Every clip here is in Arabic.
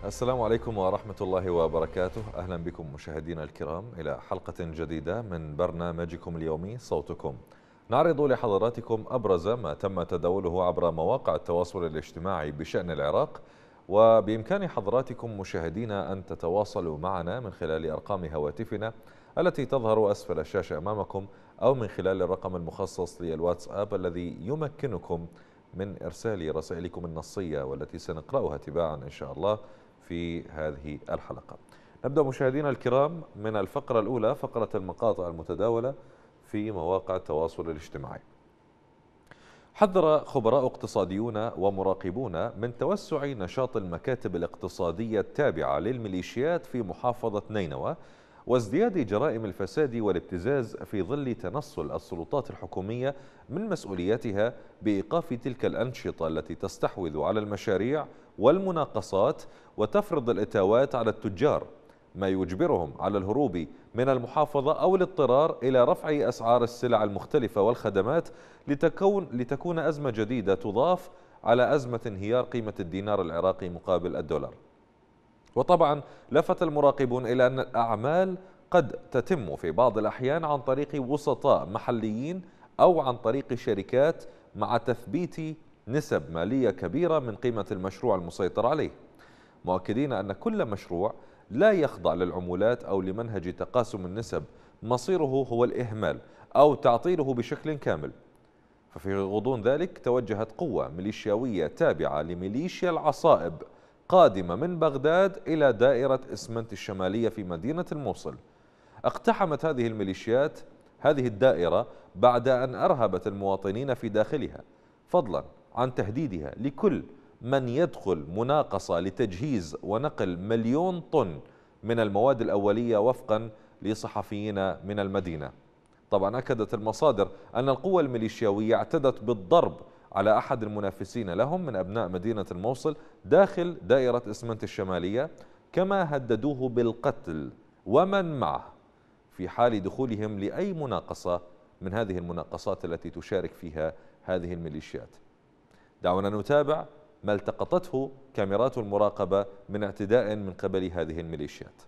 السلام عليكم ورحمة الله وبركاته. أهلا بكم مشاهدينا الكرام إلى حلقة جديدة من برنامجكم اليومي صوتكم. نعرض لحضراتكم أبرز ما تم تداوله عبر مواقع التواصل الاجتماعي بشأن العراق، وبإمكان حضراتكم مشاهدينا أن تتواصلوا معنا من خلال أرقام هواتفنا التي تظهر أسفل الشاشة أمامكم، أو من خلال الرقم المخصص للواتساب الذي يمكنكم من إرسال رسائلكم النصية والتي سنقرأها تباعا إن شاء الله في هذه الحلقة. نبدأ مشاهدينا الكرام من الفقرة الأولى، فقرة المقاطع المتداولة في مواقع التواصل الاجتماعي. حذر خبراء اقتصاديون ومراقبون من توسع نشاط المكاتب الاقتصادية التابعة للميليشيات في محافظة نينوى، وازدياد جرائم الفساد والابتزاز في ظل تنصل السلطات الحكومية من مسؤولياتها بإيقاف تلك الأنشطة التي تستحوذ على المشاريع والمناقصات وتفرض الإتاوات على التجار، ما يجبرهم على الهروب من المحافظة أو الاضطرار إلى رفع أسعار السلع المختلفة والخدمات لتكون أزمة جديدة تضاف على أزمة انهيار قيمة الدينار العراقي مقابل الدولار. وطبعا لفت المراقبون إلى أن الأعمال قد تتم في بعض الأحيان عن طريق وسطاء محليين أو عن طريق شركات مع تثبيت نسب مالية كبيرة من قيمة المشروع المسيطر عليه، مؤكدين أن كل مشروع لا يخضع للعمولات أو لمنهج تقاسم النسب مصيره هو الإهمال أو تعطيله بشكل كامل. ففي غضون ذلك توجهت قوة ميليشياوية تابعة لميليشيا العصائب قادمة من بغداد إلى دائرة إسمنت الشمالية في مدينة الموصل. اقتحمت هذه الميليشيات هذه الدائرة بعد أن أرهبت المواطنين في داخلها، فضلا عن تهديدها لكل من يدخل مناقصة لتجهيز ونقل 1,000,000 طن من المواد الأولية وفقا لصحفيين من المدينة. طبعا أكدت المصادر أن القوى الميليشياوية اعتدت بالضرب على أحد المنافسين لهم من أبناء مدينة الموصل داخل دائرة إسمنت الشمالية، كما هددوه بالقتل ومن معه في حال دخولهم لأي مناقصة من هذه المناقصات التي تشارك فيها هذه الميليشيات. دعونا نتابع ما التقطته كاميرات المراقبة من اعتداء من قبل هذه الميليشيات.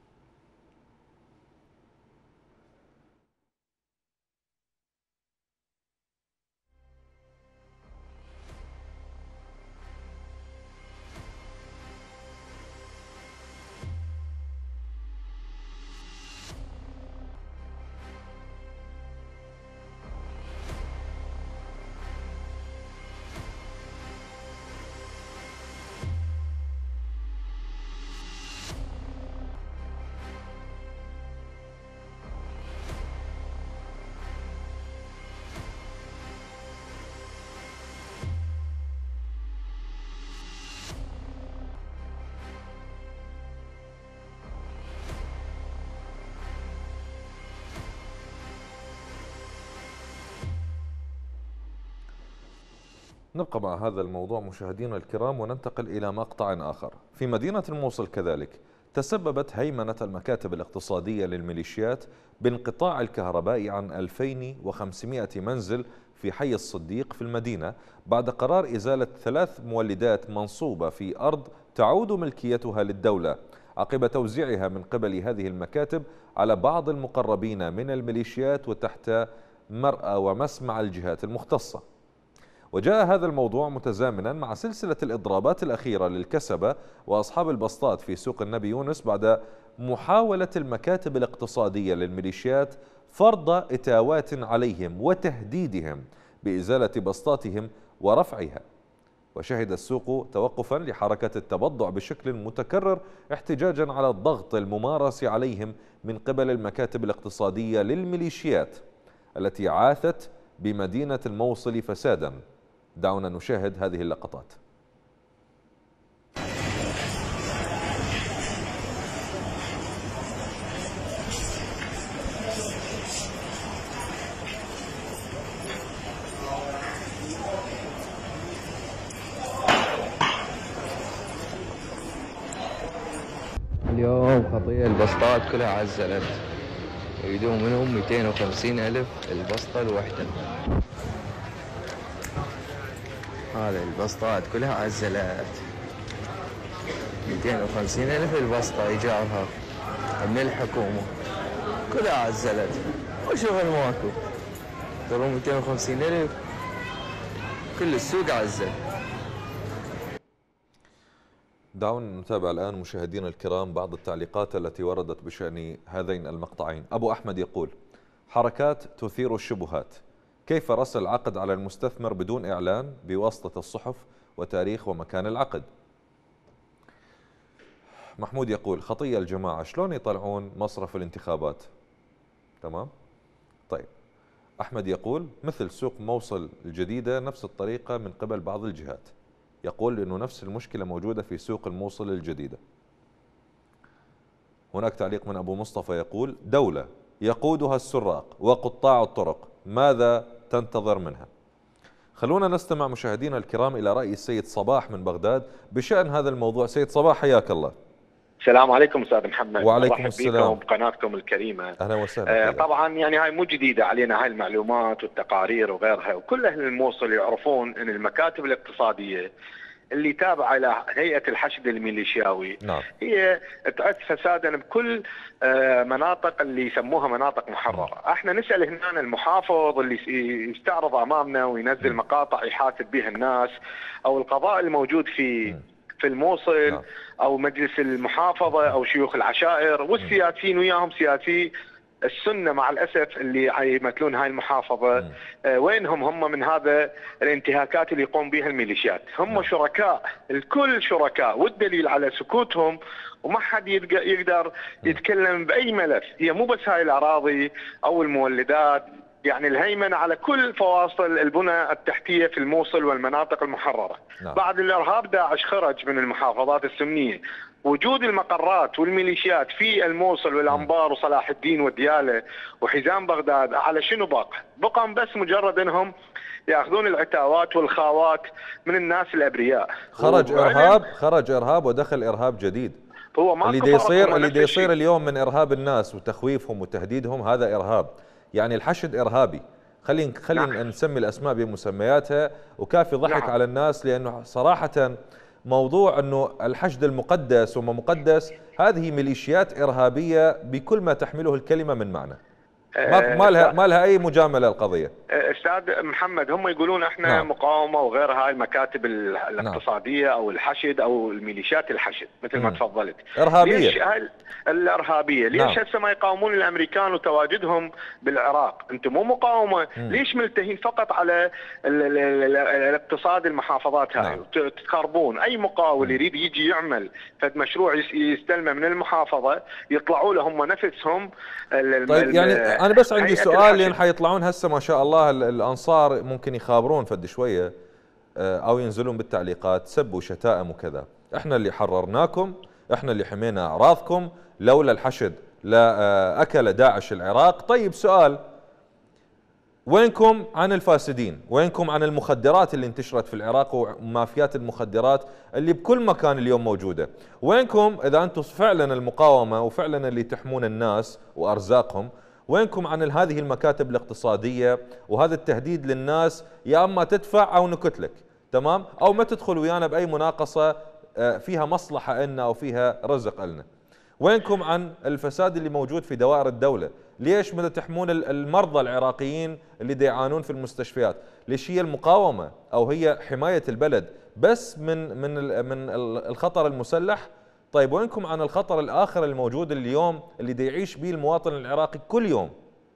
نبقى مع هذا الموضوع مشاهدينا الكرام وننتقل إلى مقطع آخر. في مدينة الموصل كذلك تسببت هيمنة المكاتب الاقتصادية للميليشيات بانقطاع الكهرباء عن 2500 منزل في حي الصديق في المدينة، بعد قرار إزالة 3 مولدات منصوبة في أرض تعود ملكيتها للدولة عقب توزيعها من قبل هذه المكاتب على بعض المقربين من الميليشيات وتحت مرأى ومسمع الجهات المختصة. وجاء هذا الموضوع متزامنا مع سلسلة الإضرابات الأخيرة للكسبة وأصحاب البسطات في سوق النبي يونس بعد محاولة المكاتب الاقتصادية للميليشيات فرض إتاوات عليهم وتهديدهم بإزالة بسطاتهم ورفعها. وشهد السوق توقفا لحركة التبضع بشكل متكرر احتجاجا على الضغط الممارس عليهم من قبل المكاتب الاقتصادية للميليشيات التي عاثت بمدينة الموصل فسادا. دعونا نشاهد هذه اللقطات. اليوم خطية البسطات كلها عزلت، يريدون منهم 250,000 البسطة الوحدة. هذه البسطات كلها عزلت، 250,000 البسطة إيجارها من الحكومة، كلها عزلت وشغل ماكو. ترى 250,000 كل السوق عزل. دعونا نتابع الآن مشاهدينا الكرام بعض التعليقات التي وردت بشأن هذين المقطعين. أبو أحمد يقول: حركات تثير الشبهات، كيف رسل العقد على المستثمر بدون إعلان بواسطة الصحف وتاريخ ومكان العقد؟ محمود يقول: خطية الجماعة، شلون يطلعون مصرف الانتخابات؟ تمام؟ طيب. أحمد يقول: مثل سوق موصل الجديدة نفس الطريقة من قبل بعض الجهات. يقول إنه نفس المشكلة موجودة في سوق الموصل الجديدة. هناك تعليق من أبو مصطفى يقول: دولة يقودها السراق وقطاع الطرق، ماذا تنتظر منها؟ خلونا نستمع مشاهدينا الكرام إلى رأي السيد صباح من بغداد بشأن هذا الموضوع. سيد صباح، حياك الله. السلام عليكم استاذ محمد. وعليكم السلام. بكم بقناتكم الكريمه. اهلا وسهلا. طبعا يعني هاي مو جديده علينا، هاي المعلومات والتقارير وغيرها، وكل اهل الموصل يعرفون ان المكاتب الاقتصاديه اللي تابعه الى هيئه الحشد الميليشياوي نعم. هي تعد فسادا بكل مناطق اللي يسموها مناطق محرره. احنا نسال هنا المحافظ اللي يستعرض امامنا وينزل مقاطع يحاسب بها الناس، او القضاء الموجود في الموصل، نعم. او مجلس المحافظه او شيوخ العشائر، والسياسيين وياهم سياسي السنه مع الاسف اللي يمثلون هاي المحافظه. وينهم هم من هذا الانتهاكات اللي يقوم بها الميليشيات؟ هم شركاء، الكل شركاء، والدليل على سكوتهم وما حد يقدر يتكلم باي ملف. هي مو بس هاي الاراضي او المولدات، يعني الهيمنة على كل فواصل البنى التحتية في الموصل والمناطق المحررة. نعم. بعد الإرهاب داعش خرج من المحافظات السنية، وجود المقرات والميليشيات في الموصل والأنبار وصلاح الدين وديالة وحزام بغداد على شنو بقى بس مجرد انهم ياخذون العتاوات والخاوات من الناس الابرياء. خرج ارهاب ودخل ارهاب جديد. هو ما اللي يصير اليوم من ارهاب الناس وتخويفهم وتهديدهم هذا ارهاب. يعني الحشد إرهابي. خلينا نعم. نسمي الأسماء بمسمياتها، وكافي ضحك نعم. على الناس، لأنه صراحة موضوع أنه الحشد المقدس وما مقدس، هذه ميليشيات إرهابية بكل ما تحمله الكلمة من معنى. ما لها أي مجاملة القضية. أستاذ محمد، هم يقولون احنا نعم. مقاومة وغيرها، هاي المكاتب الاقتصادية نعم. أو الحشد أو الميليشيات الحشد مثل ما تفضلت إرهابية. ليش الإرهابية؟ ليش هسه ما يقاومون الأمريكان وتواجدهم بالعراق؟ أنتم مو مقاومة، ليش ملتهين فقط على الاقتصاد المحافظات هاي؟ نعم. تخربون أي مقاول يريد يجي يعمل فد مشروع يستلمه من المحافظة، يطلعوا له هم نفسهم. طيب يعني أنا بس عندي سؤال، لأن حيطلعون هسه ما شاء الله الأنصار ممكن يخابرون فد شوية أو ينزلون بالتعليقات سب وشتائم وكذا. إحنا اللي حررناكم، إحنا اللي حمينا أعراضكم، لولا الحشد لا أكل داعش العراق. طيب سؤال، وينكم عن الفاسدين؟ وينكم عن المخدرات اللي انتشرت في العراق ومافيات المخدرات اللي بكل مكان اليوم موجودة؟ وينكم إذا أنتم فعلا المقاومة وفعلا اللي تحمون الناس وأرزاقهم؟ وينكم عن هذه المكاتب الاقتصادية وهذا التهديد للناس، يا أما تدفع أو نكتلك، تمام؟ أو ما تدخل ويانا بأي مناقصة فيها مصلحة إلنا أو فيها رزق إلنا. وينكم عن الفساد اللي موجود في دوائر الدولة؟ ليش ما تحمون المرضى العراقيين اللي يعانون في المستشفيات؟ ليش هي المقاومة أو هي حماية البلد بس من الخطر المسلح؟ طيب وينكم عن الخطر الآخر الموجود اليوم اللي يعيش به المواطن العراقي كل يوم؟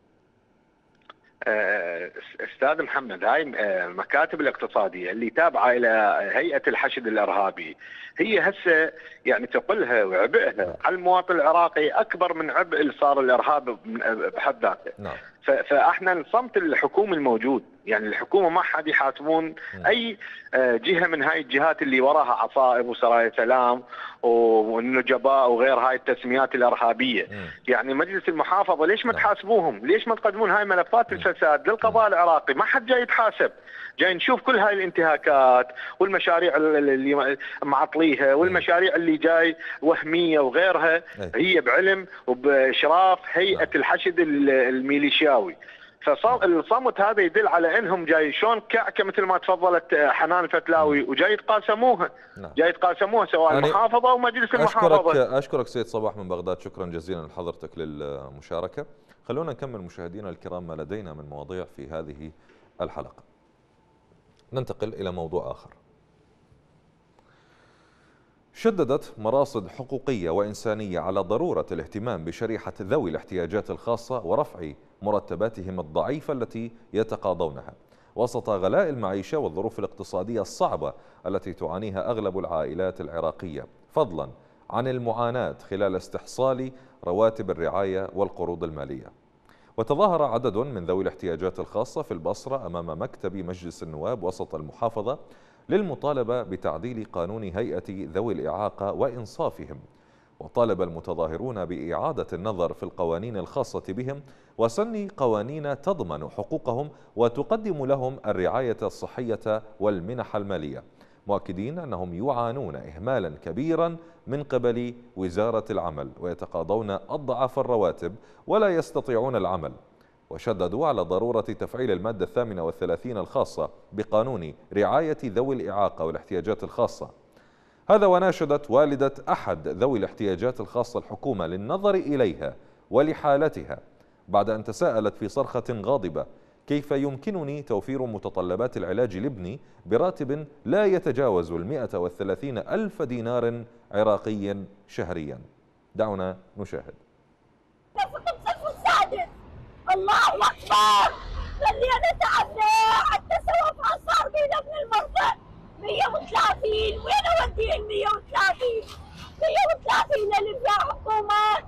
استاذ محمد، هاي المكاتب الاقتصاديه اللي تابعه الى هيئه الحشد الارهابي هي هسه يعني ثقلها وعبئها على المواطن العراقي اكبر من عبء اللي صار الارهاب بحد ذاته. نعم. فاحنا الصمت الحكومي الموجود، يعني الحكومه ما حد يحاسبون اي جهه من هاي الجهات اللي وراها عصائب وسرايا سلام والنجباء وغير هاي التسميات الارهابيه. يعني مجلس المحافظه ليش ما تحاسبوهم؟ ليش ما تقدمون هاي ملفات الفساد للقضاء العراقي؟ ما حد جاي يتحاسب. جاي نشوف كل هاي الانتهاكات والمشاريع اللي معطليها والمشاريع اللي جاي وهميه وغيرها، هي بعلم وباشراف هيئه الحشد الميليشياوي. فالصمت هذا يدل على انهم جاي شلون كعكه مثل ما تفضلت حنان الفتلاوي وجاي يتقاسموها. جاي يتقاسموها سواء المحافظه او مجلس المحافظه. اشكرك سيد صباح من بغداد، شكرا جزيلا لحضرتك للمشاركه. خلونا نكمل مشاهدينا الكرام ما لدينا من مواضيع في هذه الحلقه. ننتقل الى موضوع اخر. شددت مراصد حقوقية وإنسانية على ضرورة الاهتمام بشريحة ذوي الاحتياجات الخاصة ورفع مرتباتهم الضعيفة التي يتقاضونها وسط غلاء المعيشة والظروف الاقتصادية الصعبة التي تعانيها أغلب العائلات العراقية، فضلا عن المعاناة خلال استحصال رواتب الرعاية والقروض المالية. وتظاهر عدد من ذوي الاحتياجات الخاصة في البصرة أمام مكتب مجلس النواب وسط المحافظة للمطالبة بتعديل قانون هيئة ذوي الإعاقة وإنصافهم. وطالب المتظاهرون بإعادة النظر في القوانين الخاصة بهم وسن قوانين تضمن حقوقهم وتقدم لهم الرعاية الصحية والمنح المالية، مؤكدين أنهم يعانون إهمالا كبيرا من قبل وزارة العمل ويتقاضون أضعاف الرواتب ولا يستطيعون العمل. وشددوا على ضرورة تفعيل المادة 38 الخاصة بقانون رعاية ذوي الإعاقة والاحتياجات الخاصة. هذا وناشدت والدة أحد ذوي الاحتياجات الخاصة الحكومة للنظر إليها ولحالتها بعد أن تساءلت في صرخة غاضبة: كيف يمكنني توفير متطلبات العلاج لابني براتب لا يتجاوز 130 ألف دينار عراقي شهريا؟ دعونا نشاهد. الله اكبر، خلينا تعبنا حتى سوف صار بينا ابن المرضى 130. وين اودي ال 130 اللي فيها حكومه؟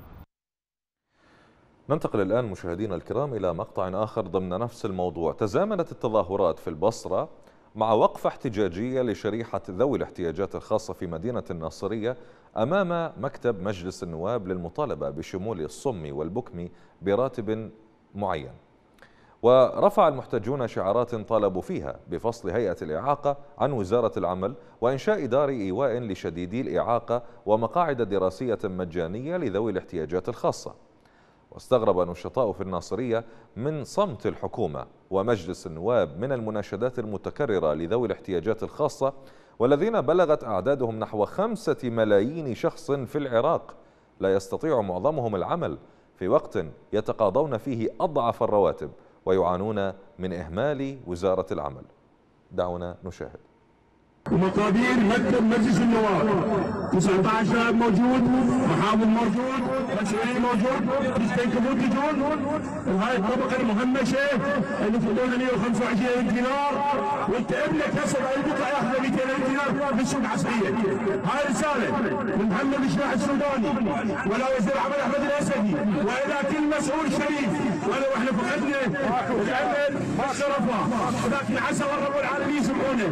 ننتقل الآن مشاهدينا الكرام إلى مقطع آخر ضمن نفس الموضوع. تزامنت التظاهرات في البصرة مع وقفة احتجاجية لشريحة ذوي الاحتياجات الخاصة في مدينة الناصرية أمام مكتب مجلس النواب للمطالبة بشمول الصم والبكم براتب معين. ورفع المحتجون شعارات طالبوا فيها بفصل هيئة الإعاقة عن وزارة العمل وإنشاء دار إيواء لشديدي الإعاقة ومقاعد دراسية مجانية لذوي الاحتياجات الخاصة. واستغرب النشطاء في الناصرية من صمت الحكومة ومجلس النواب من المناشدات المتكررة لذوي الاحتياجات الخاصة والذين بلغت أعدادهم نحو 5 ملايين شخص في العراق لا يستطيع معظمهم العمل في وقت يتقاضون فيه أضعف الرواتب ويعانون من إهمال وزارة العمل. دعونا نشاهد. ومقادير مكتب مجلس النواب 19 موجود، محافظ موجود، مسؤولين موجود، يستنكبون تجون، وهاي الطبقه المهمشه اللي يفوتون 125 دينار، وانت ابنك هسه بعد يطلع ياخذ 200 دينار من سوق عصريه. هاي رساله من محمد الشلاح السوداني ولا وزير العمل احمد الاسدي والى كل مسؤول شريف. واحنا فقدنا الامل والشرفه، ولكن عسى رب العالمين يسمعونه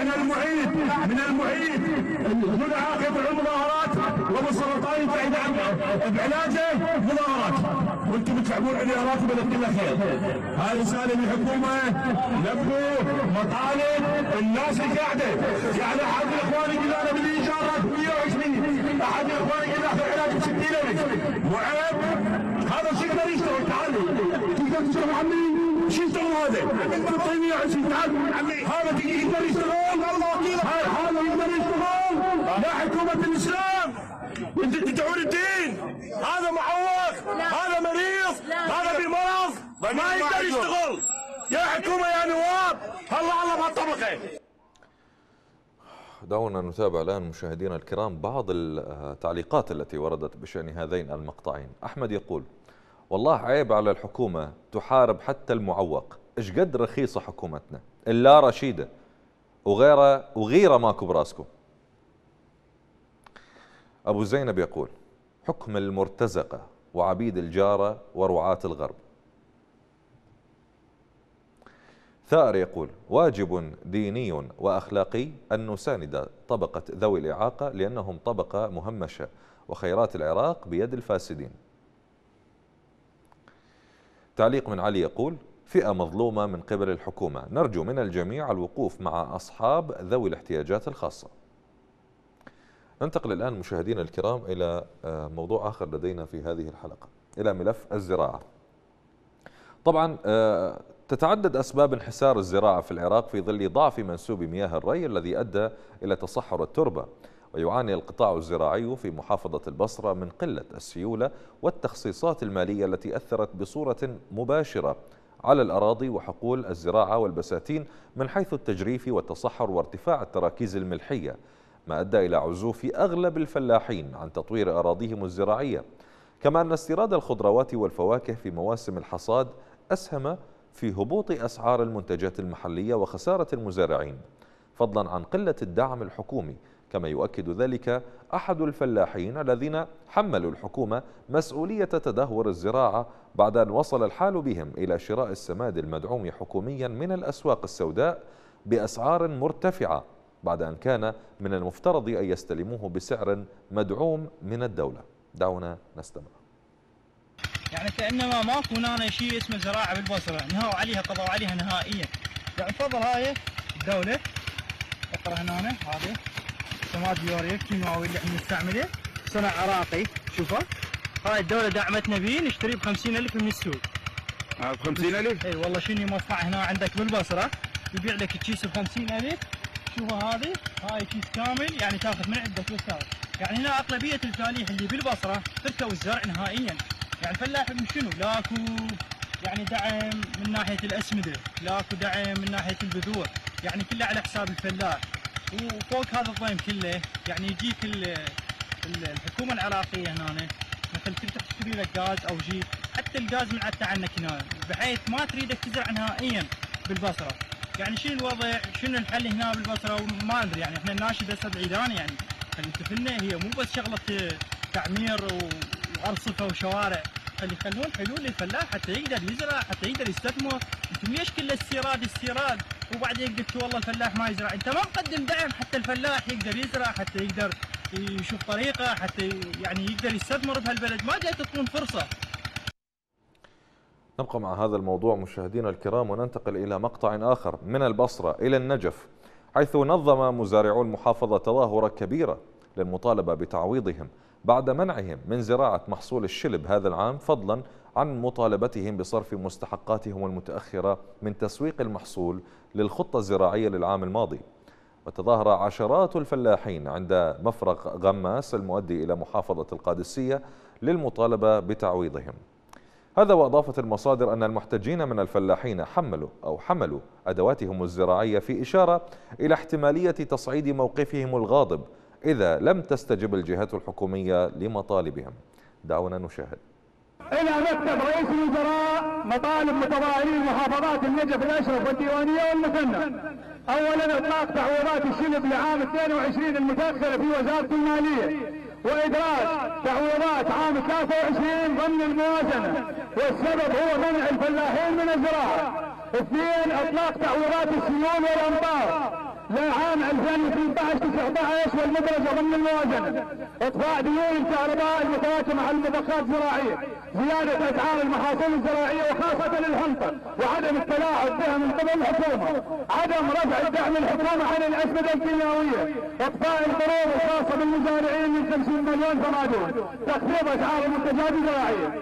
من المعيد دون عاقبة المظاهرات ومسلطين بعلاجه مظاهرات، وانتم بتلعبون عليها راتب كل خير. هاي رساله من الحكومه، نبغوا مطالب الناس اللي قاعده. يعني احد الاخوان يقول انا بدي ايجارات 120، احد الاخوان يقول اخذ علاج ب 60,000. مو عيب؟ هذا شو يقدر يشتغل؟ تعالوا تقدر تشتغل عمي؟ شو يشتغل هذا؟ انت بتعطيني 120. تعال هذا يقدر يشتغل؟ هذا يقدر يشتغل؟ يا حكومة الإسلام انت تدعون الدين، هذا معوق، هذا مريض، هذا بمرض ما يقدر يشتغل. يا حكومة يا نواب، الله بهالطبقة. دعونا نتابع الآن مشاهدينا الكرام بعض التعليقات التي وردت بشأن هذين المقطعين. أحمد يقول: والله عيب على الحكومة تحارب حتى المعوق، إيش قد رخيصة حكومتنا، إلا رشيدة وغيره ماكو براسكم. أبو زينب يقول: حكم المرتزقة وعبيد الجارة ورعاة الغرب. ثائر يقول: واجب ديني وأخلاقي أن نساند طبقة ذوي الإعاقة لأنهم طبقة مهمشة وخيرات العراق بيد الفاسدين. تعليق من علي يقول: فئة مظلومة من قبل الحكومة، نرجو من الجميع الوقوف مع أصحاب ذوي الاحتياجات الخاصة. ننتقل الآن مشاهدينا الكرام إلى موضوع آخر لدينا في هذه الحلقة، إلى ملف الزراعة. طبعا تتعدد أسباب انحسار الزراعة في العراق في ظل ضعف منسوب مياه الري الذي أدى إلى تصحر التربة. ويعاني القطاع الزراعي في محافظة البصرة من قلة السيولة والتخصيصات المالية التي أثرت بصورة مباشرة على الأراضي وحقول الزراعة والبساتين من حيث التجريف والتصحر وارتفاع التراكيز الملحية، ما أدى إلى عزوف أغلب الفلاحين عن تطوير أراضيهم الزراعية. كما أن استيراد الخضروات والفواكه في مواسم الحصاد أسهم في هبوط أسعار المنتجات المحلية وخسارة المزارعين، فضلا عن قلة الدعم الحكومي. كما يؤكد ذلك أحد الفلاحين الذين حملوا الحكومة مسؤولية تدهور الزراعة بعد أن وصل الحال بهم إلى شراء السماد المدعوم حكوميا من الأسواق السوداء بأسعار مرتفعة، بعد أن كان من المفترض أن يستلموه بسعر مدعوم من الدولة. دعونا نستمع. يعني كأنما ماكو هنا شيء اسمه زراعة بالبصرة، نهوا عليها قضوا عليها نهائيا. يعني تفضل هاي الدولة اقرا هنا هذه سماد يوريا كيماوي اللي احنا نستعمله صنع عراقي. شوفوا هاي الدولة دعمتنا به نشتري ب 50,000 من السوق. ب 50,000؟ اي والله شنو مصنع هنا عندك بالبصرة يبيع لك الكيس ب 50,000. شوفوا هذه هاي كيس كامل يعني تاخذ من عندك وسائل. يعني هنا اغلبية الفلاحين اللي بالبصرة تركوا الزرع نهائيا. يعني الفلاح من شنو؟ لاكو يعني دعم من ناحية الأسمدة، لاكو دعم من ناحية البذور، يعني كله على حساب الفلاح. وفوق هذا الضيم كله يعني يجيك الحكومة العراقية هنا مثل تروح تشتري لك غاز أو شيء، حتى الغاز منعته عنك هنا بحيث ما تريدك تزرع نهائيا بالبصرة. يعني شنو الوضع؟ شنو الحل هنا بالبصرة؟ وما أدري يعني احنا الناشد هسه بعيدان يعني خلي تفلنا هي مو بس شغلة تعمير وأرصفة وشوارع، خلي يخلون حلول للفلاح حتى يقدر يزرع حتى يقدر يستثمر. انتم ليش كل استيراد وبعدين قلت والله الفلاح ما يزرع؟ انت ما مقدم دعم حتى الفلاح يقدر يزرع، حتى يقدر يشوف طريقه، حتى يعني يقدر يستثمر بهالبلد. ما جاي تعطون فرصه. نبقى مع هذا الموضوع مشاهدينا الكرام وننتقل إلى مقطع آخر من البصرة إلى النجف، حيث نظم مزارعو المحافظة تظاهرة كبيرة للمطالبة بتعويضهم بعد منعهم من زراعة محصول الشلب هذا العام، فضلا عن مطالبتهم بصرف مستحقاتهم المتأخرة من تسويق المحصول للخطة الزراعية للعام الماضي. وتظاهر عشرات الفلاحين عند مفرق غماس المؤدي إلى محافظة القادسية للمطالبة بتعويضهم. هذا وأضافت المصادر أن المحتجين من الفلاحين حملوا أدواتهم الزراعية في إشارة إلى احتمالية تصعيد موقفهم الغاضب إذا لم تستجب الجهات الحكومية لمطالبهم. دعونا نشاهد. إلى مكتب رئيس الوزراء مطالب متظاهرين محافظات النجف الأشرف والديوانية والمثنى. أولا إطلاق تعويضات الشلب لعام 22 المتأخرة في وزارة المالية، وإدراج تعويضات عام 23 ضمن الموازنة، والسبب هو منع الفلاحين من الزراعة. اثنين إطلاق تعويضات السيول والأمطار لعام 2018-19 والمدرجة ضمن الموازنة. اطفاء ديون الكهرباء المتواجدة مع المضخات الزراعية، زيادة اسعار المحاصيل الزراعية وخاصة الحنطة، وعدم التلاعب بها من قبل الحكومة، عدم رفع الدعم الحكومة عن الأسمدة الكيماوية، اطفاء القروض الخاصة بالمزارعين من 50 مليون فما دون، تخفيض اسعار المنتجات الزراعية.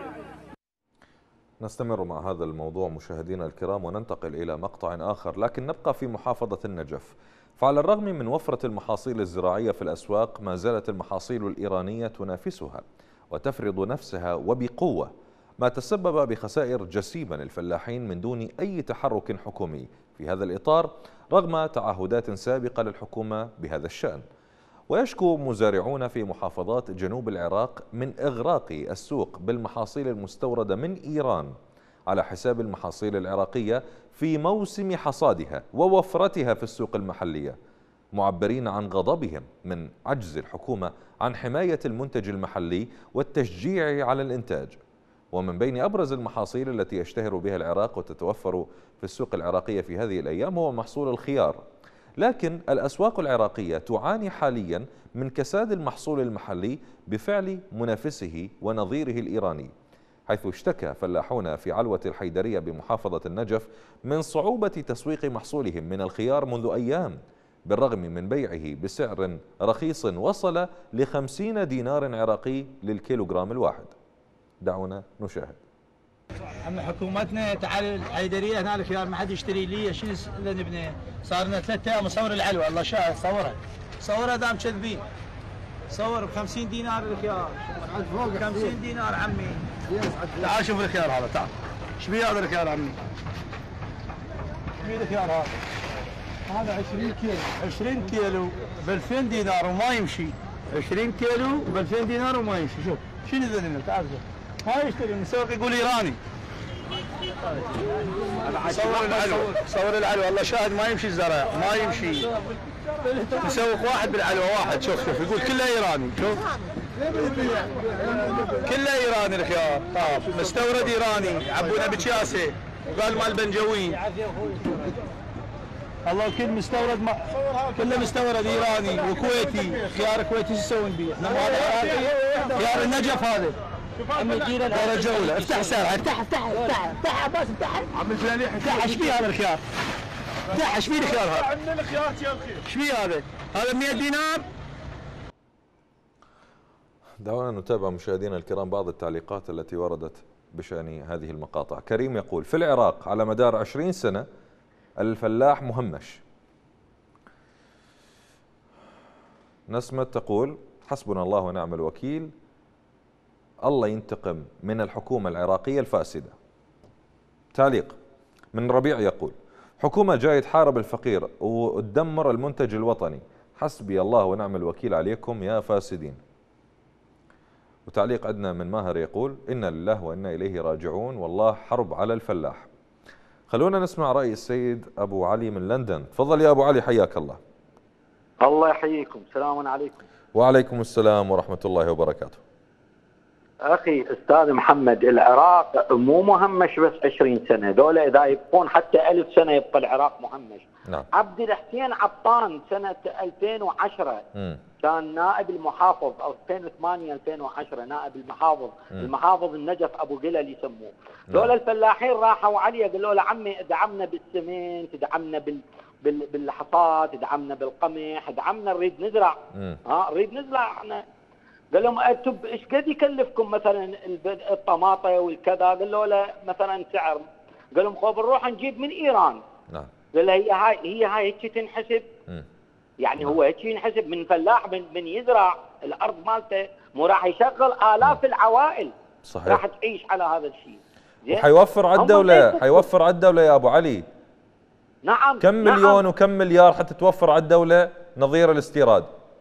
نستمر مع هذا الموضوع مشاهدينا الكرام وننتقل إلى مقطع آخر، لكن نبقى في محافظة النجف. فعلى الرغم من وفرة المحاصيل الزراعية في الأسواق، ما زالت المحاصيل الإيرانية تنافسها وتفرض نفسها وبقوة، ما تسبب بخسائر جسيمة للفلاحين من دون أي تحرك حكومي في هذا الإطار رغم تعهدات سابقة للحكومة بهذا الشأن. ويشكو مزارعون في محافظات جنوب العراق من إغراق السوق بالمحاصيل المستوردة من إيران على حساب المحاصيل العراقية في موسم حصادها ووفرتها في السوق المحلية، معبرين عن غضبهم من عجز الحكومة عن حماية المنتج المحلي والتشجيع على الإنتاج. ومن بين أبرز المحاصيل التي يشتهر بها العراق وتتوفر في السوق العراقية في هذه الأيام هو محصول الخيار، لكن الأسواق العراقية تعاني حاليا من كساد المحصول المحلي بفعل منافسه ونظيره الإيراني، حيث اشتكى فلاحون في علوة الحيدرية بمحافظة النجف من صعوبة تسويق محصولهم من الخيار منذ أيام، بالرغم من بيعه بسعر رخيص وصل ل50 دينار عراقي للكيلوغرام الواحد. دعونا نشاهد. اما حكومتنا تعال الحيدريه هنا الخيار ما حد يشتري لي شنو اللي نبني صار لنا 3 ايام مصور العلوه الله شاهد صورها دام كذبين صور ب 50 دينار الخيار 50 دينار عمي تعال شوف الخيار هذا تعال ايش بيه هذا الخيار عمي؟ ايش بيه الخيار هذا 20 كيلو 20 كيلو ب 2000 دينار وما يمشي 20 كيلو ب 2000 دينار وما يمشي شوف شنو ذنبه تعال هاي يشتري المسوق يقول ايراني صور العلوه الله شاهد ما يمشي الزرع ما يمشي مسوق واحد بالعلوه واحد شوف يقول كله ايراني شوف كله ايراني الخيار مستورد ايراني عبونا بكياسه قال مال بنجوين الله كل مستورد كله مستورد ايراني وكويتي خيار كويتي شو يسوون به؟ احنا مال عراقي خيار النجف هذا دور الجوله افتح سارع افتح عباس افتح عم الفلاني افتح ايش فيه هذا الخيار؟ افتح ايش فيه الخيار هذا؟ عندنا الخيار ايش فيه هذا؟ هذا 100 دينار. دعونا نتابع مشاهدينا الكرام بعض التعليقات التي وردت بشأن هذه المقاطع. كريم يقول: في العراق على مدار 20 سنة الفلاح مهمش. نسمة تقول: حسبنا الله ونعم الوكيل، الله ينتقم من الحكومة العراقية الفاسدة. تعليق من ربيع يقول: حكومة جاي تحارب الفقير وتدمر المنتج الوطني، حسبي الله ونعم الوكيل عليكم يا فاسدين. وتعليق عندنا من ماهر يقول: إنا لله وإنا إليه راجعون، والله حرب على الفلاح. خلونا نسمع رأي السيد أبو علي من لندن. تفضل يا أبو علي، حياك الله. الله يحييكم، سلام عليكم. وعليكم السلام ورحمة الله وبركاته. أخي أستاذ محمد، العراق مو مهمش بس 20 سنة، دولة إذا يبقون حتى 1000 سنة يبقى العراق مهمش. نعم. عبد الحسين عطان سنة 2010 كان نائب المحافظ، أو 2008 2010 نائب المحافظ، المحافظ النجف أبو قلل يسموه. دول الفلاحين راحوا عليه قالوا له: عمي ادعمنا بالسمنت، ادعمنا بالحصاد، ادعمنا بالقمح، ادعمنا نريد نزرع. نريد نزرع احنا. قال لهم: انتم ايش قد يكلفكم مثلا الطماطه والكذا؟ قالوا له مثلا سعر. قال لهم: خو بنروح نجيب من ايران. نعم. قال له: هي هاي هيك تنحسب؟ يعني هو هيك ينحسب من فلاح من يزرع الارض مالته، مو راح يشغل الاف العوائل. صحيح. راح تعيش على هذا الشيء. وحيوفر على الدوله، حيوفر على الدوله يا ابو علي. نعم. كم مليون وكم مليار حتى توفر على الدوله نظير الاستيراد.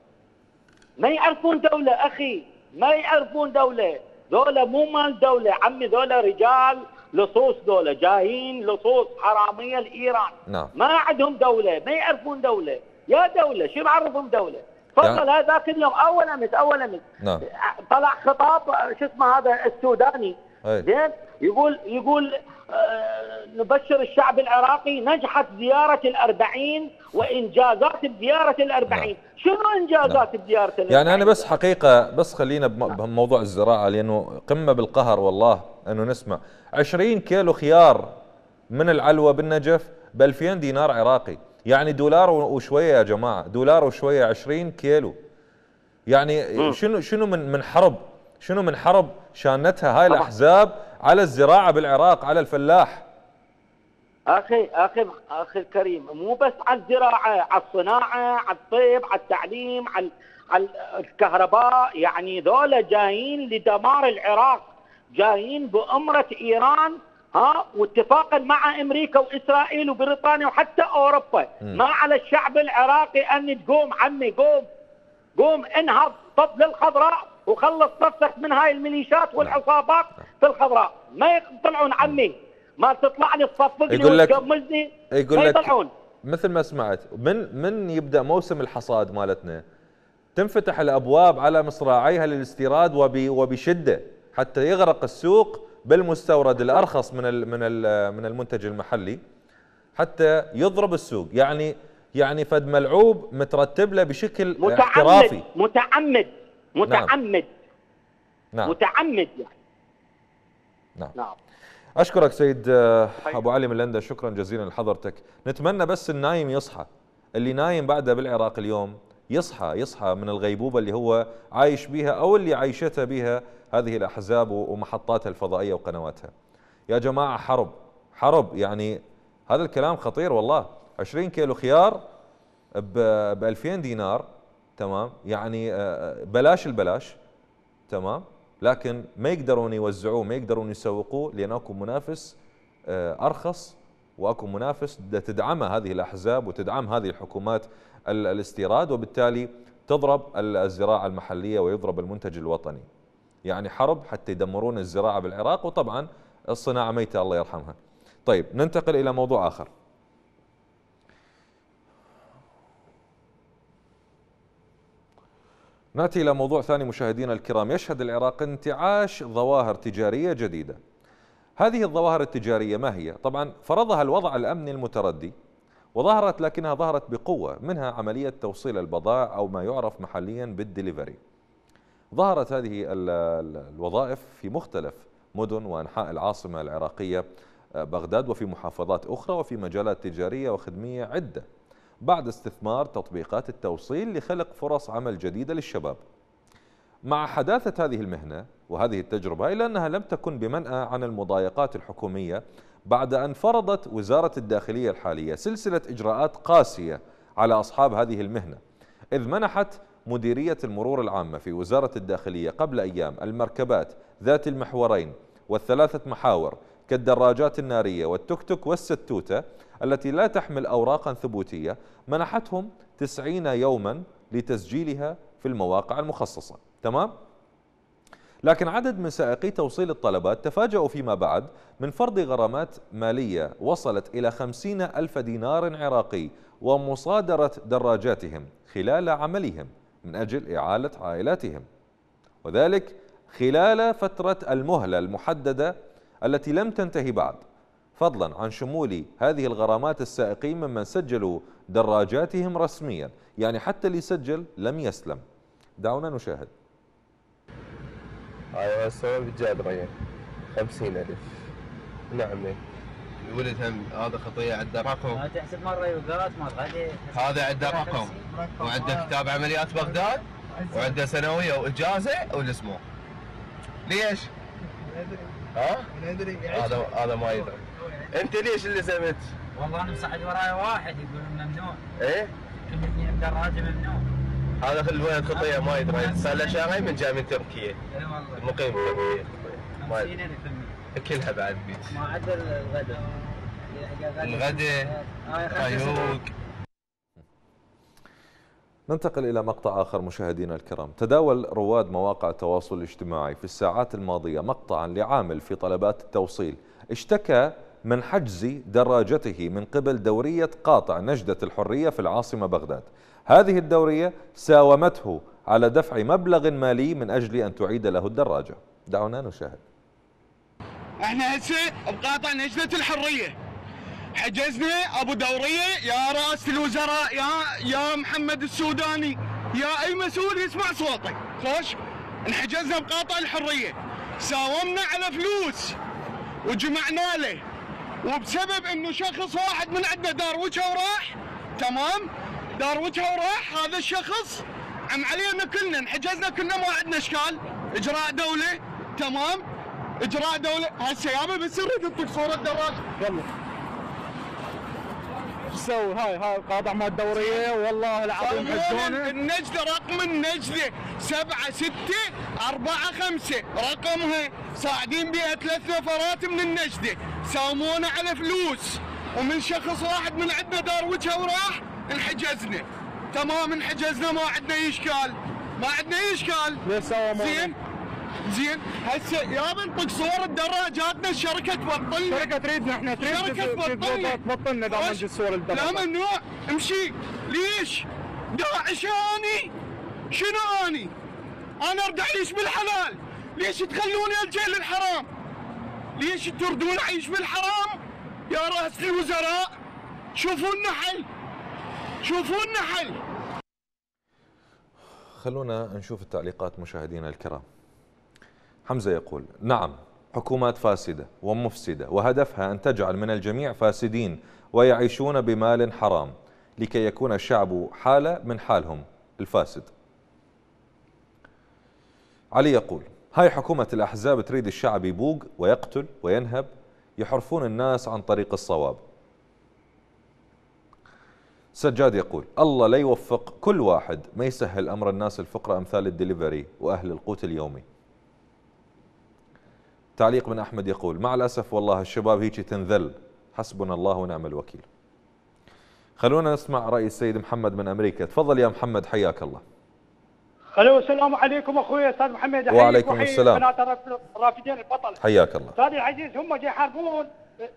ما يعرفون دولة أخي، ما يعرفون دولة، ذولا مو مال دولة عمي، ذولا رجال لصوص، ذولا جايين لصوص حرامية لإيران. نعم. ما عندهم دولة، ما يعرفون دولة، يا دولة شو بعرفهم دولة؟ فضل هذاك اليوم أول أمس نعم. طلع خطاب شو اسمه هذا السوداني، زين، يقول نبشر الشعب العراقي نجحت زيارة ال40 وإنجازات بزيارة ال40. نعم. شنو إنجازات بزيارة ال40؟ يعني أنا بس حقيقة بس خلينا بموضوع الزراعة، لأنه قمة بالقهر والله أنه نسمع 20 كيلو خيار من العلوة بالنجف ب2000 دينار عراقي، يعني دولار وشوية يا جماعة، دولار وشوية 20 كيلو. يعني شنو من حرب، شنو من حرب شانتها هاي الأحزاب على الزراعة بالعراق، على الفلاح. أخي الكريم، مو بس على الزراعة، على الصناعة، على الطب، على التعليم، على الكهرباء، يعني ذولا جايين لدمار العراق، جايين بأمرة إيران واتفاقا مع أمريكا وإسرائيل وبريطانيا وحتى أوروبا. ما على الشعب العراقي أن تقوم عمي، قوم انهض، طب للخضراء وخلص نفسك من هاي الميليشيات والعصابات في الخضراء. ما يطلعون عمي، ما تطلع لي تصفقني وتجملني، ما يطلعون. مثل ما سمعت من يبدأ موسم الحصاد مالتنا تنفتح الأبواب على مصراعيها للاستيراد وبشدة حتى يغرق السوق بالمستورد الأرخص من المنتج المحلي حتى يضرب السوق. يعني فد ملعوب مترتب له بشكل احترافي، متعمد. نعم. متعمد يعني. نعم. أشكرك سيد أبو علي من لندن، شكرا جزيلا لحضرتك. نتمنى بس النايم يصحى، اللي نايم بعده بالعراق اليوم يصحى من الغيبوبة اللي هو عايش بيها أو اللي عايشتها بيها هذه الأحزاب ومحطاتها الفضائية وقنواتها. يا جماعة حرب حرب، يعني هذا الكلام خطير والله. 20 كيلو خيار ب 2000 دينار، تمام، يعني بلاش البلاش، تمام، لكن ما يقدرون يوزعوه، ما يقدرون يسوقوه، لأن اكو منافس أرخص، واكو منافس تدعمه هذه الأحزاب وتدعم هذه الحكومات الاستيراد، وبالتالي تضرب الزراعة المحلية ويضرب المنتج الوطني. يعني حرب حتى يدمرون الزراعة بالعراق، وطبعا الصناعة ميتة الله يرحمها. طيب ننتقل إلى موضوع آخر. نأتي إلى موضوع ثاني مشاهدينا الكرام. يشهد العراق انتعاش ظواهر تجارية جديدة. هذه الظواهر التجارية ما هي؟ طبعا فرضها الوضع الأمني المتردي وظهرت، لكنها ظهرت بقوة، منها عملية توصيل البضائع أو ما يعرف محليا بالدليفري. ظهرت هذه الوظائف في مختلف مدن وأنحاء العاصمة العراقية بغداد، وفي محافظات أخرى، وفي مجالات تجارية وخدمية عدة، بعد استثمار تطبيقات التوصيل لخلق فرص عمل جديدة للشباب. مع حداثة هذه المهنة وهذه التجربة، إلا أنها لم تكن بمنأى عن المضايقات الحكومية بعد أن فرضت وزارة الداخلية الحالية سلسلة إجراءات قاسية على أصحاب هذه المهنة، إذ منحت مديرية المرور العامة في وزارة الداخلية قبل أيام المركبات ذات المحورين والثلاثة محاور كالدراجات النارية والتوك توك والستوتة التي لا تحمل أوراقا ثبوتية، منحتهم 90 يوما لتسجيلها في المواقع المخصصة. تمام؟ لكن عدد من سائقي توصيل الطلبات تفاجؤوا فيما بعد من فرض غرامات مالية وصلت إلى 50,000 دينار عراقي ومصادرة دراجاتهم خلال عملهم من أجل إعالة عائلاتهم، وذلك خلال فترة المهلة المحددة التي لم تنتهي بعد، فضلا عن شمول هذه الغرامات السائقين ممن سجلوا دراجاتهم رسميا، يعني حتى اللي سجل لم يسلم. دعونا نشاهد. هاي السبب الجادرية 50,000. نعم. الولد هم هذا خطية عنده رقم. ما تحسب مرة يوقات ما غادي. هذا عنده رقم وعنده كتاب عمليات بغداد وعنده سنوية وإجازة والاسمه. ليش؟ ها؟ هذا ما يدري. أنت ليش اللي سمت؟ والله أنا مساعد وراي واحد يقول ممنوع. إيه؟ كل اثنين دراجة ممنوع. هذا الولد خطية ما يدري، صار له شهرين من جاي من تركيا. اي والله. مقيم بتركيا. 50,000 كلها بعد بيت. ما عدا الغداء. الغداء عيوق. ننتقل إلى مقطع آخر مشاهدينا الكرام. تداول رواد مواقع التواصل الاجتماعي في الساعات الماضية مقطعا لعامل في طلبات التوصيل اشتكى من حجز دراجته من قبل دورية قاطع نجدة الحرية في العاصمة بغداد. هذه الدورية ساومته على دفع مبلغ مالي من أجل أن تعيد له الدراجة. دعونا نشاهد. احنا هسه بقاطع نجدة الحرية، حجزنا ابو دورية يا رئاسة الوزراء يا محمد السوداني يا اي مسؤول يسمع صوتك، خوش انحجزنا بقاطع الحرية، ساومنا على فلوس وجمعنا له، وبسبب انه شخص واحد من عندنا دار وجهه وراح، تمام، دار وجهه وراح، هذا الشخص عم علينا كلنا، انحجزنا كلنا ما عندنا اشكال، اجراء دولة، تمام، اجراء دولة. هسه يابا بس اريد اعطيك صورة دراجة، يلا. شو تسوي؟ هاي قاطع مال الدورية والله العظيم حجونا. النجدة رقم النجدة 7645 رقمها، صاعدين بها 3 نفرات من النجدة، ساومونا على فلوس، ومن شخص واحد من عندنا دار وجهه وراح، انحجزنا، تمام، انحجزنا ما عندنا اي اشكال، ما عندنا اي اشكال. ليش ساومونا؟ زين هسه يابا نطق صور دراجاتنا، الشركه تبطلنا. الشركه تريدنا احنا، تبطلنا اذا ما نجي صور الدراجات. لا ممنوع، امشي. ليش؟ داعشاني؟ شنو اني؟ انا اريد اعيش بالحلال، ليش تخلوني الجا للحرام؟ ليش تردون اعيش بالحرام؟ يا رئاسة الوزراء شوفوا لنا حل، شوفوا لنا حل. خلونا نشوف التعليقات مشاهدينا الكرام. حمزة يقول: نعم، حكومات فاسدة ومفسدة وهدفها أن تجعل من الجميع فاسدين ويعيشون بمال حرام لكي يكون الشعب حالة من حالهم الفاسد. علي يقول: هاي حكومة الأحزاب تريد الشعب يبوق ويقتل وينهب يحرفون الناس عن طريق الصواب. سجاد يقول: الله لا يوفق كل واحد ما يسهل أمر الناس الفقراء أمثال الدليفري وأهل القوت اليومي. تعليق من أحمد يقول: مع الأسف والله الشباب هيك تنذل، حسبنا الله ونعم الوكيل. خلونا نسمع رأي السيد محمد من أمريكا. تفضل يا محمد، حياك الله. الو، السلام عليكم اخوي استاذ محمد. وعليكم السلام. قناه الرافدين البطل. حياك الله. استاذي العزيز، هم جاي يحاربون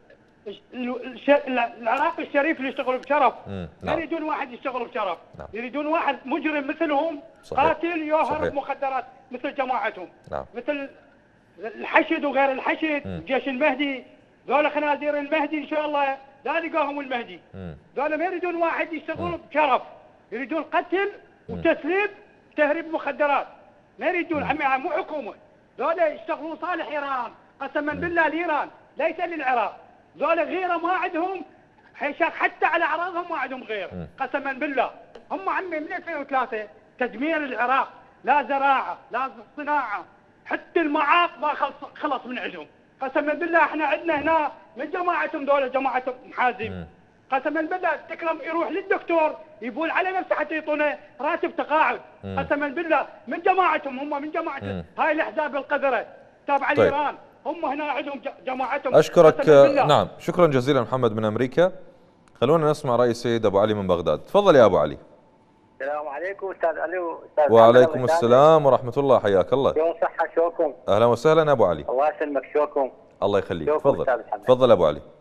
العراق الشريف اللي يشتغلوا بشرف. ما يريدون واحد يشتغل بشرف. نعم. يريدون واحد مجرم مثلهم. صحيح. قاتل يهرب مخدرات مثل جماعتهم. نعم. مثل الحشد وغير الحشد، جيش المهدي، ذولا خنازير المهدي ان شاء الله لا لقاهم المهدي. ذولا ما يريدون واحد يشتغل بشرف، يريدون قتل وتسليب تهريب مخدرات. ما يريدون عمي، مو حكومه. ذولا يشتغلون صالح ايران، قسما بالله لايران ليس للعراق. ذولا غيره ما عندهم حيشاق، حتى على اعراضهم ما عندهم غير. قسما بالله هم عمي من 2003 تدمير العراق، لا زراعه لا صناعه، حتى المعاق ما خلص من عندهم. قسما بالله احنا عندنا هنا من جماعتهم، ذولا جماعتهم محازم. قسما بالله تكرم يروح للدكتور يبول على نفسه حتى يعطونه راتب تقاعد. قسما بالله من جماعتهم، هم من جماعتهم. هاي الاحزاب القذره تابعه لايران، هم هنا عندهم جماعتهم. اشكرك. نعم، شكرا جزيلا محمد من امريكا. خلونا نسمع راي السيد ابو علي من بغداد. تفضل يا ابو علي. السلام عليكم استاذ علي. وعليكم السلام ورحمه الله، حياك الله. شلون صحه شلونكم؟ اهلا وسهلا ابو علي. الله يسلمك، شلونكم؟ الله يخليك. تفضل تفضل ابو علي.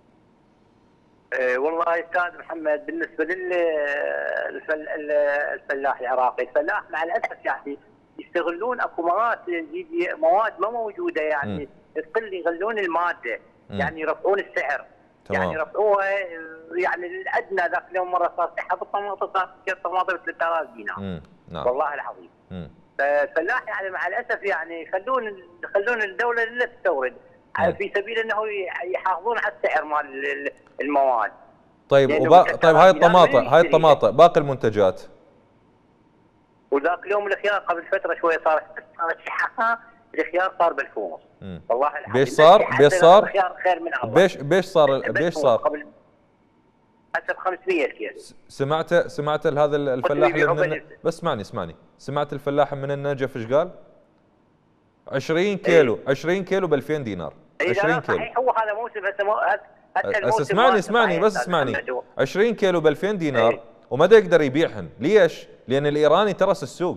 والله استاذ محمد، بالنسبه للفلاح العراقي، الفلاح مع الاسف يعني يستغلون اكو مواد ما موجوده، يعني تقل يغلون الماده. يعني يرفعون السعر. تمام. يعني يرفعوها يعني الادنى. ذاك اليوم مره صار حب الطماطم، صار الطماطم 3000 دينار. نعم. والله العظيم. فالفلاح يعني مع الاسف يعني يخلون الدوله لا تستورد في سبيل انه يحافظون على السعر مال المواد. طيب طيب هاي الطماطم باقي المنتجات. وذاك اليوم الخيار قبل فتره شويه صارت شحه، الخيار صار ب1500. والله العظيم. بيش صار؟ الخيار خير من اول. بيش صار؟ قبل هسه ب 500 الكيس. سمعت هذا الفلاح اللي بس اسمعني. سمعت الفلاح من النجف ايش قال؟ 20 كيلو 20 كيلو ب 2000 دينار. 20 كيلو. صحيح، هو هذا موسم هسه اسمعني 20 كيلو ب 2000 دينار وما يقدر يبيعهن. ليش؟ لان الايراني ترس السوق.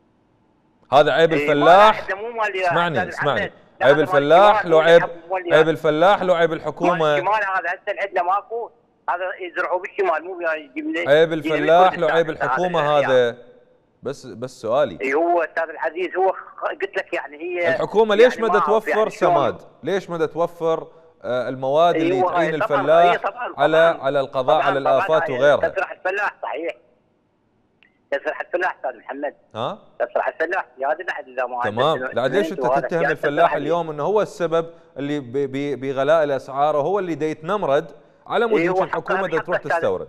هذا عيب الفلاح. اسمعني عيب الفلاح لو عيب الفلاح لو عيب الحكومه. الشمال هذا هسه عندنا ماكو، هذا يزرعوا بالشمال مو يجيب لي. عيب الفلاح لو عيب الحكومه هذا. بس سؤالي. هو استاذ العزيز، هو قلت لك يعني هي الحكومه ليش ما توفر يعني سماد؟ ليش ما توفر المواد اللي تعين الفلاح على القضاء على الآفات وغيرها؟ تسرح الفلاح. صحيح، تسرح الفلاح استاذ محمد. تسرح الفلاح يا هذا بعد اذا ما تمام. لا ليش انت تتهم الفلاح اليوم انه هو السبب اللي بغلاء الاسعار وهو اللي يتنمرد على مود الحكومه تروح تستورد؟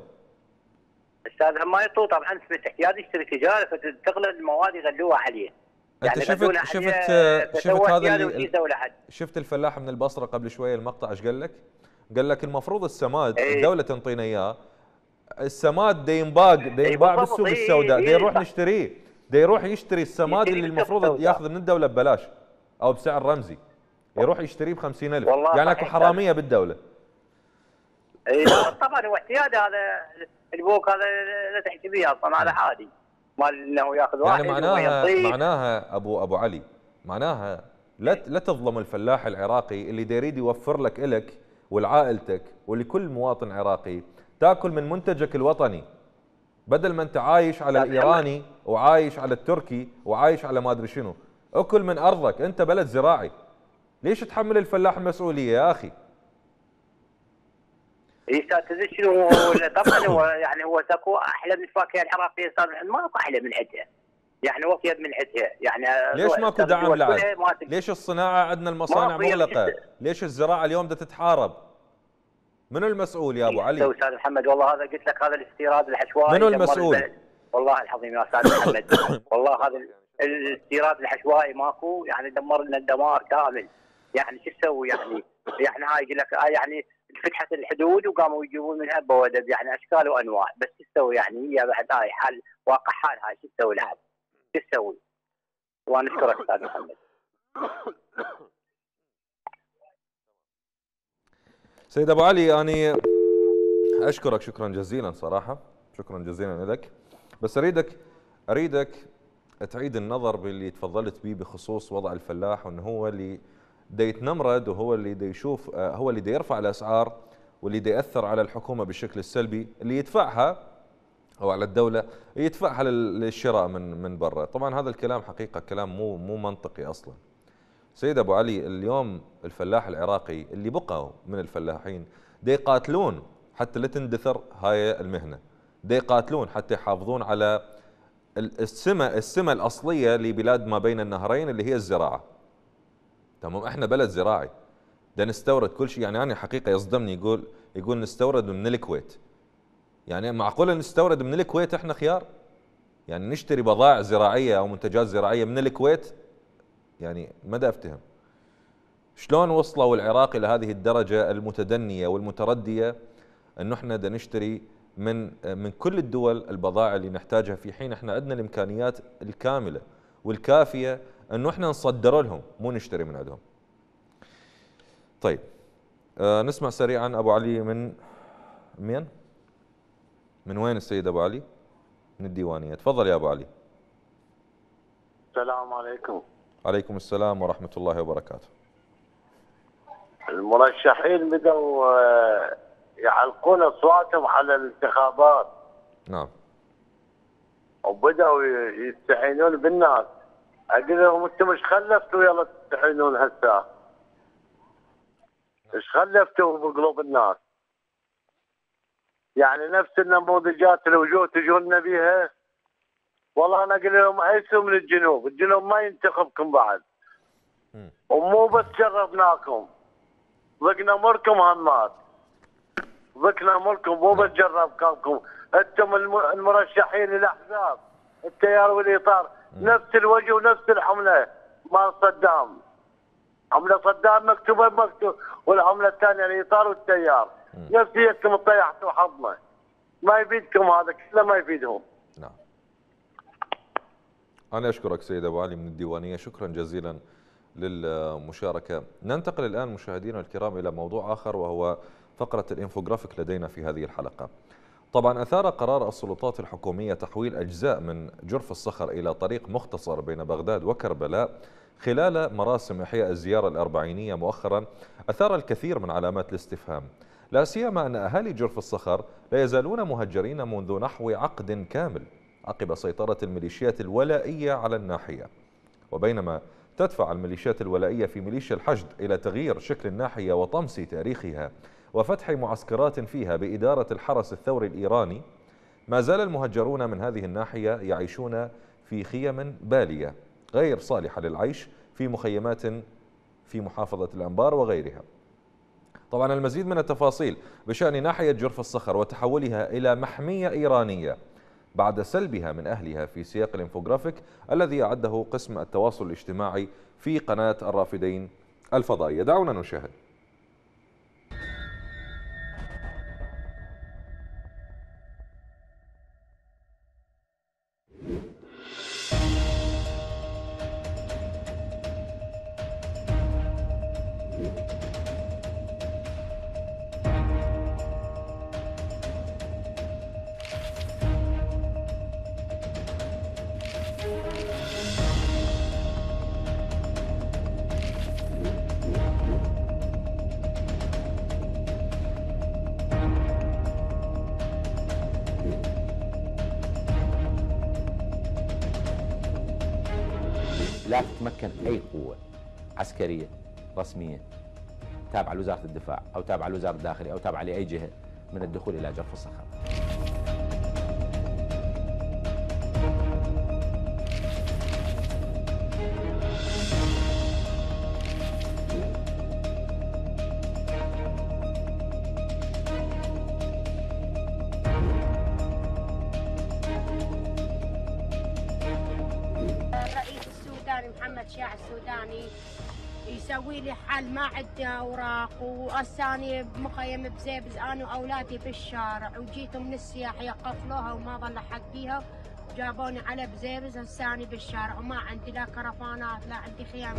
استاذ ما يطول طبعا في احتياج يشتري تجاره فتغلى المواد يغلوها عليه. انت يعني شفت هذا شفت الفلاح من البصره قبل شويه المقطع ايش قال لك؟ قال لك المفروض السماد الدوله تنطينا اياه، السماد ينباع بالسوق السوداء، يروح نشتريه، يروح يشتري السماد اللي المفروض ياخذ من الدوله ببلاش او بسعر رمزي، يروح يشتريه ب 50,000. يعني اكو حراميه بالدوله. اي طبعا هو اعتياد هذا البوك، هذا لا تحكي به اصلا، هذا عادي مال انه ياخذ واحد. يعني معناها ابو علي، معناها لا تظلم الفلاح العراقي اللي يريد يوفر لك ولعائلتك ولكل مواطن عراقي تاكل من منتجك الوطني، بدل ما انت عايش على الايراني وعايش على التركي وعايش على ما ادري شنو. اكل من ارضك، انت بلد زراعي، ليش تحمل الفلاح المسؤوليه يا اخي؟ تدري شنو؟ طبعا هو يعني هو تاكو احلى من الفاكهه العراقيه، صار ماكو احلى من عندها، يعني وفيد من عندها. يعني ليش ماكو دعم لعد؟ ليش الصناعه عندنا المصانع مغلقه؟ ليش الزراعه اليوم بدها تتحارب؟ منو المسؤول يا ابو علي؟ استاذ محمد والله هذا قلت لك، هذا الاستيراد العشوائي. منو المسؤول؟ والله العظيم يا استاذ محمد والله هذا الاستيراد العشوائي ماكو، يعني دمر لنا الدمار كامل. يعني شو تسوي يعني هاي يقول لك يعني فتحت الحدود وقاموا يجيبون منها بوادب يعني اشكال وانواع، بس شو تسوي يعني هي بعد هاي حال واقع حال هاي شو تسوي العالم؟ شو تسوي؟ وانا اشكرك استاذ محمد. سيد ابو علي انا اشكرك شكرا جزيلا صراحه، شكرا جزيلا لك، بس اريدك تعيد النظر باللي تفضلت به بخصوص وضع الفلاح، وانه هو اللي دا يتنمرد وهو اللي دا يشوف هو اللي دا يرفع الاسعار واللي دا ياثر على الحكومه بالشكل السلبي، اللي يدفعها او على الدوله يدفعها للشراء من برا. طبعا هذا الكلام حقيقه كلام مو منطقي اصلا. سيد ابو علي اليوم الفلاح العراقي اللي بقوا من الفلاحين دا يقاتلون حتى لا تندثر هاي المهنه، دا يقاتلون حتى يحافظون على السمة الأصلية لبلاد ما بين النهرين اللي هي الزراعة. تمام، احنا بلد زراعي دا نستورد كل شيء، يعني أنا حقيقة يصدمني يقول نستورد من الكويت. يعني معقولة نستورد من الكويت احنا خيار؟ يعني نشتري بضائع زراعية أو منتجات زراعية من الكويت؟ يعني ماذا أفتهم؟ شلون وصلوا العراق إلى هذه الدرجة المتدنية والمتردية أنه احنا دا نشتري من كل الدول البضائع اللي نحتاجها، في حين احنا عندنا الامكانيات الكامله والكافيه انه احنا نصدر لهم مو نشتري من عندهم. طيب نسمع سريعا ابو علي من وين السيد ابو علي؟ من الديوانيه، تفضل يا ابو علي. السلام عليكم. عليكم السلام ورحمه الله وبركاته. المرشحين بدأوا يعلقون اصواتهم على الانتخابات. نعم. وبداوا يستعينون بالناس. اقول لهم انتم ايش خلفتوا يلا تستعينون هسه؟ ايش خلفتوا بقلوب الناس؟ يعني نفس النموذجات الوجوه تجون لنا بيها. والله انا اقول لهم ايسوا من الجنوب ما ينتخبكم بعد. ومو بس جربناكم، ضقنا مركم همات. ضكنا امركم مو بس جربكم، انتم المرشحين الاحزاب التيار والاطار نفس الوجه ونفس الحمله مال صدام. حمله صدام مكتوبه والحمله الثانيه الاطار والتيار نفس هيكم طيحتوا حظنا. ما يفيدكم هذا كله، ما يفيدهم. نعم. انا اشكرك سيد ابو علي من الديوانيه، شكرا جزيلا للمشاركه. ننتقل الان مشاهدينا الكرام الى موضوع اخر، وهو فقرة الإنفوغرافيك لدينا في هذه الحلقة. طبعا أثار قرار السلطات الحكومية تحويل أجزاء من جرف الصخر إلى طريق مختصر بين بغداد وكربلاء خلال مراسم إحياء الزيارة الأربعينية مؤخرا أثار الكثير من علامات الاستفهام، لا سيما أن أهالي جرف الصخر لا يزالون مهجرين منذ نحو عقد كامل عقب سيطرة الميليشيات الولائية على الناحية. وبينما تدفع الميليشيات الولائية في ميليشيا الحشد إلى تغيير شكل الناحية وطمس تاريخها وفتح معسكرات فيها بإدارة الحرس الثوري الإيراني، ما زال المهجرون من هذه الناحية يعيشون في خيم بالية غير صالحة للعيش في مخيمات في محافظة الأنبار وغيرها. طبعا المزيد من التفاصيل بشأن ناحية جرف الصخر وتحولها إلى محمية إيرانية بعد سلبها من أهلها في سياق الإنفوغرافيك الذي أعده قسم التواصل الاجتماعي في قناة الرافدين الفضائية. دعونا نشاهد. لا تتمكن أي قوة عسكرية رسمية تابعة لوزارة الدفاع أو تابعة لوزارة الداخلية أو تابعة لأي جهة من الدخول إلى جرف الصخر. محمد شاع السوداني يسوي لي حل ما عنده اوراق، واساني بمخيم بزيبز انا واولادي بالشارع، وجيت من السياحيه قفلوها وما ظل حق فيها، جابوني على بزيبز هساني بالشارع وما عندي لا كرفانات لا عندي خيام.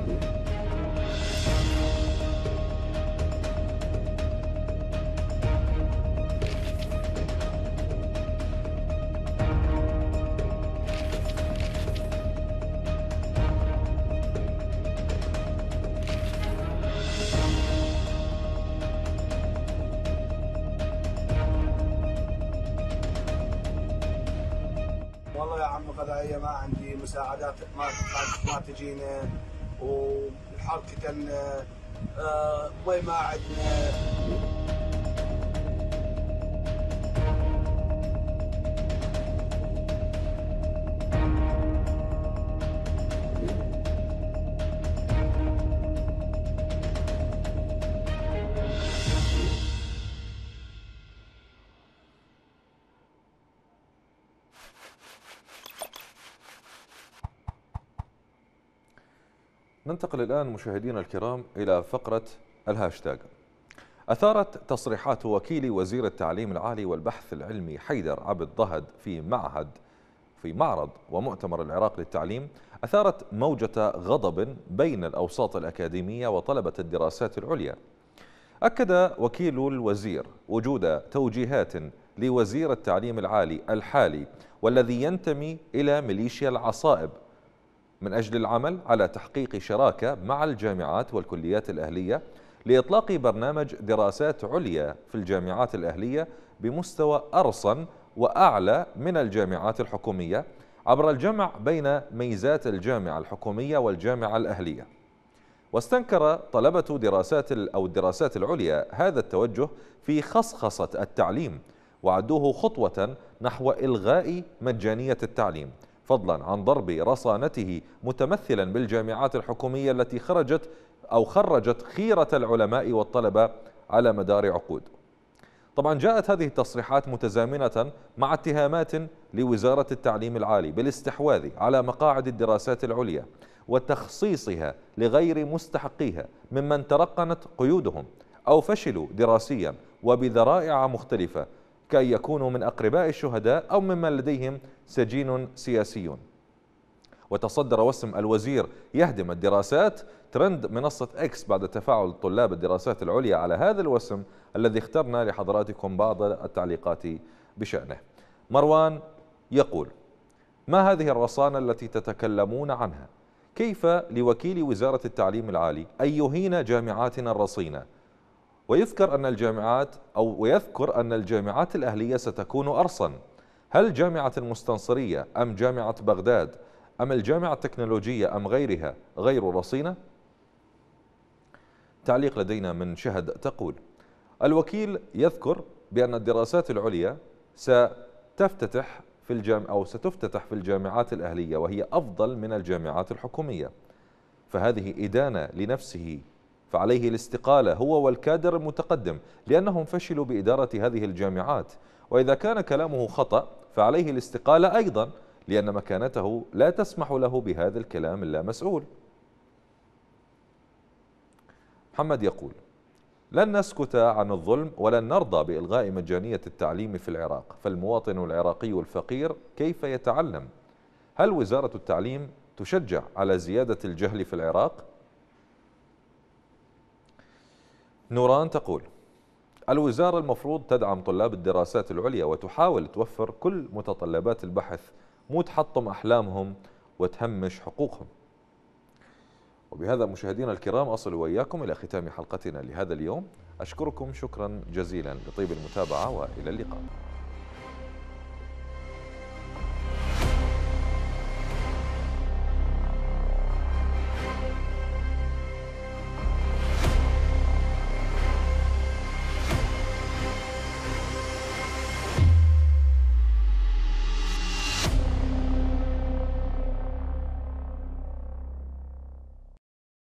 والله يا عم غذائيه ما عندي مساعدات، ما تجينا، والحر كتلنا، مي ما عندنا. ننتقل الآن مشاهدينا الكرام إلى فقرة الهاشتاج. أثارت تصريحات وكيل وزير التعليم العالي والبحث العلمي حيدر عبد ضهد في معرض ومؤتمر العراق للتعليم، أثارت موجة غضب بين الأوساط الأكاديمية وطلبة الدراسات العليا. أكد وكيل الوزير وجود توجيهات لوزير التعليم العالي الحالي والذي ينتمي إلى ميليشيا العصائب من أجل العمل على تحقيق شراكة مع الجامعات والكليات الأهلية لإطلاق برنامج دراسات عليا في الجامعات الأهلية بمستوى أرصن وأعلى من الجامعات الحكومية عبر الجمع بين ميزات الجامعة الحكومية والجامعة الأهلية. واستنكر طلبة الدراسات العليا هذا التوجه في خصخصة التعليم، وعدوه خطوة نحو إلغاء مجانية التعليم، فضلا عن ضرب رصانته متمثلا بالجامعات الحكومية التي خرجت خيرة العلماء والطلبة على مدار عقود. طبعا جاءت هذه التصريحات متزامنة مع اتهامات لوزارة التعليم العالي بالاستحواذ على مقاعد الدراسات العليا وتخصيصها لغير مستحقيها ممن ترقنت قيودهم أو فشلوا دراسيا وبذرائع مختلفة، كأن يكونوا من أقرباء الشهداء أو ممن لديهم سجين سياسي. وتصدر وسم الوزير يهدم الدراسات ترند منصة إكس بعد تفاعل طلاب الدراسات العليا على هذا الوسم الذي اخترنا لحضراتكم بعض التعليقات بشأنه. مروان يقول: ما هذه الرصانة التي تتكلمون عنها؟ كيف لوكيل وزارة التعليم العالي أن يهين جامعاتنا الرصينة ويذكر أن الجامعات الأهلية ستكون أرصن؟ هل جامعة المستنصرية أم جامعة بغداد أم الجامعة التكنولوجية أم غيرها غير رصينة؟ تعليق لدينا من شهد تقول: الوكيل يذكر بأن الدراسات العليا ستفتتح في الجامعات الأهلية وهي أفضل من الجامعات الحكومية، فهذه إدانة لنفسه، فعليه الاستقالة هو والكادر المتقدم لأنهم فشلوا بإدارة هذه الجامعات، وإذا كان كلامه خطأ فعليه الاستقالة أيضا لأن مكانته لا تسمح له بهذا الكلام اللامسؤول. محمد يقول: لن نسكت عن الظلم ولن نرضى بإلغاء مجانية التعليم في العراق، فالمواطن العراقي الفقير كيف يتعلم؟ هل وزارة التعليم تشجع على زيادة الجهل في العراق؟ نوران تقول: الوزارة المفروض تدعم طلاب الدراسات العليا وتحاول توفر كل متطلبات البحث، مو تحطم أحلامهم وتهمش حقوقهم. وبهذا مشاهدينا الكرام أصل وإياكم إلى ختام حلقتنا لهذا اليوم. أشكركم شكرا جزيلا لطيب المتابعة وإلى اللقاء.